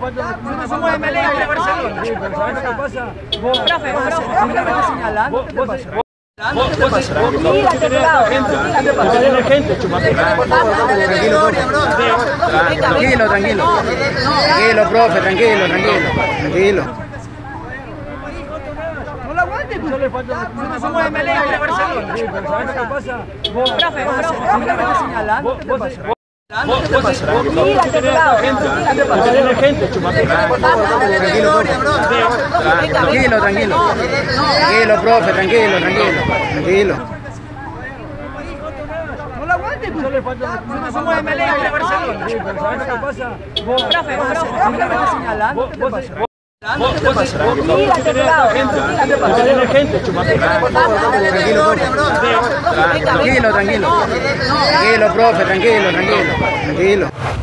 Nosotros somos de Melec de Barcelona. Sí, pero ¿sabes qué pasa? Profe, me está señalando. ¿Qué te pasa? Gente, Tranquilo, profe, tranquilo. No lo aguantes, nosotros somos de Melec de Barcelona. sí, pero ¿sabes qué pasa? Profe, me está señalando. ¿Qué te pasa? Tranquilo, profe, tranquilo. No lo aguantes, nosotros somos de Melec de Barcelona. Sí, pero ¿sabes qué pasa? Profe, me está señalando. ¿Qué te pasa? Tranquilo, profe, tranquilo.